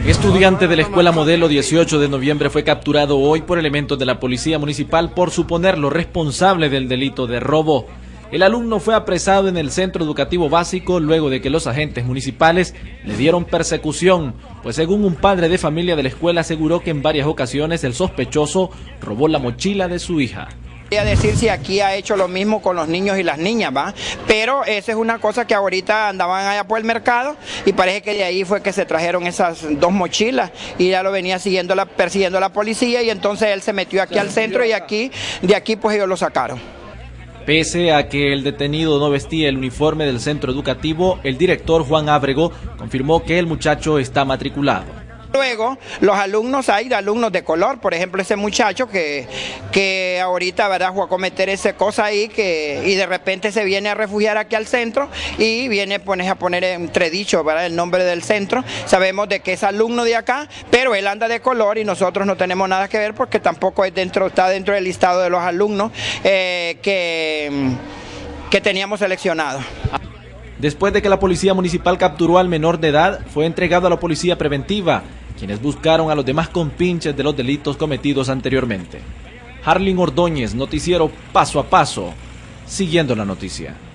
Estudiante de la Escuela Modelo 18 de noviembre fue capturado hoy por elementos de la Policía Municipal por suponerlo responsable del delito de robo. El alumno fue apresado en el Centro Educativo Básico luego de que los agentes municipales le dieron persecución, pues según un padre de familia de la escuela aseguró que en varias ocasiones el sospechoso robó la mochila de su hija. A decir si aquí ha hecho lo mismo con los niños y las niñas, ¿va? Pero esa es una cosa que ahorita andaban allá por el mercado y parece que de ahí fue que se trajeron esas dos mochilas y ya lo venía persiguiendo la policía y entonces él se metió aquí al centro y de aquí pues ellos lo sacaron. Pese a que el detenido no vestía el uniforme del centro educativo, el director Juan Ábrego confirmó que el muchacho está matriculado. Luego, los alumnos, hay alumnos de color, por ejemplo, ese muchacho que ahorita, ¿verdad?, fue a cometer esa cosa ahí y de repente se viene a refugiar aquí al centro y viene a poner entredicho, ¿verdad?, el nombre del centro. Sabemos de que es alumno de acá, pero él anda de color y nosotros no tenemos nada que ver porque tampoco está dentro del listado de los alumnos que teníamos seleccionados. Después de que la Policía Municipal capturó al menor de edad, fue entregado a la Policía Preventiva, quienes buscaron a los demás compinches de los delitos cometidos anteriormente. Harlin Ordóñez, noticiero Paso a Paso, siguiendo la noticia.